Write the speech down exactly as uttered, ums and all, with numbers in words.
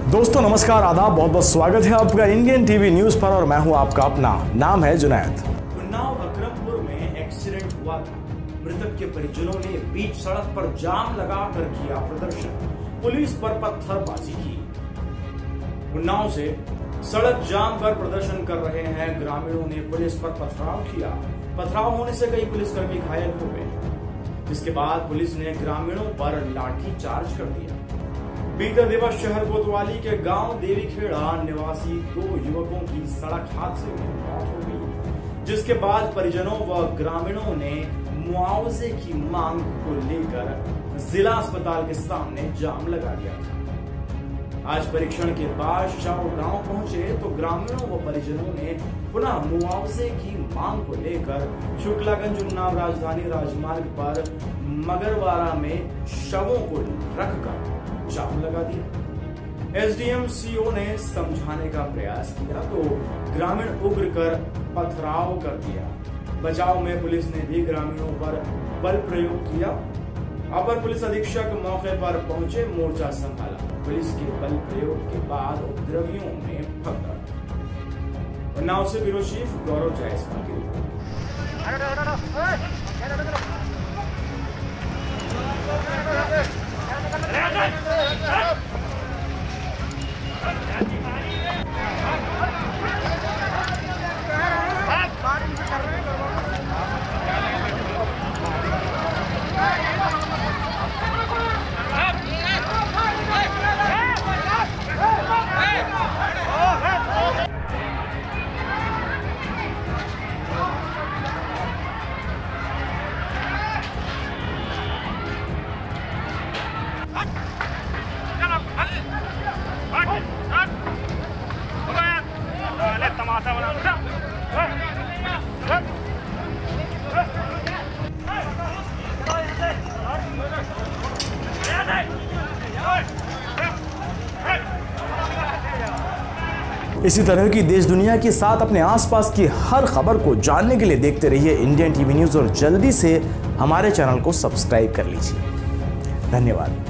दोस्तों नमस्कार, आदाब, बहुत बहुत स्वागत है आपका इंडियन टीवी न्यूज पर और मैं हूं आपका अपना नाम है जुनैद। उन्नाव अकरमपुर में एक्सीडेंट हुआ था। मृतक के परिजनों ने बीच सड़क पर जाम लगाकर किया प्रदर्शन, पुलिस पर पत्थरबाजी की। उन्नाव से सड़क जाम कर प्रदर्शन कर रहे हैं ग्रामीणों ने पुलिस पर पथराव किया। पथराव होने से कई पुलिसकर्मी घायल हो गए, जिसके बाद पुलिस ने ग्रामीणों पर लाठी चार्ज कर दिया। बीते दिवस शहर कोतवाली के गांव देवीखेड़ा निवासी दो युवकों की सड़क हादसे में मौत हो गई, जिसके बाद परिजनों व ग्रामीणों ने मुआवजे की मांग को लेकर जिला अस्पताल के सामने जाम लगा दिया था। आज परीक्षण के बाद शव गांव पहुंचे तो ग्रामीणों व परिजनों ने पुनः मुआवजे की मांग को लेकर शुक्लागंज उन्नाव राजधानी राजमार्ग पर मगरवाड़ा में शवों को रखकर जाम लगा दिया। एसडीएम सीओ ने समझाने का प्रयास किया तो ग्रामीण उग्र कर पथराव कर दिया। बचाव में पुलिस ने भी ग्रामीणों पर बल प्रयोग किया। अपर पुलिस अधीक्षक मौके पर पहुंचे, मोर्चा संभाला। पुलिस के बल प्रयोग के बाद उपद्रवियों में भगदड़। उन्नाव से ब्यूरो चीफ गौरव जायसवाल की रिपोर्ट। तमाशा बना इसी तरह की देश दुनिया के साथ अपने आसपास की हर खबर को जानने के लिए देखते रहिए इंडियन टीवी न्यूज और जल्दी से हमारे चैनल को सब्सक्राइब कर लीजिए। धन्यवाद।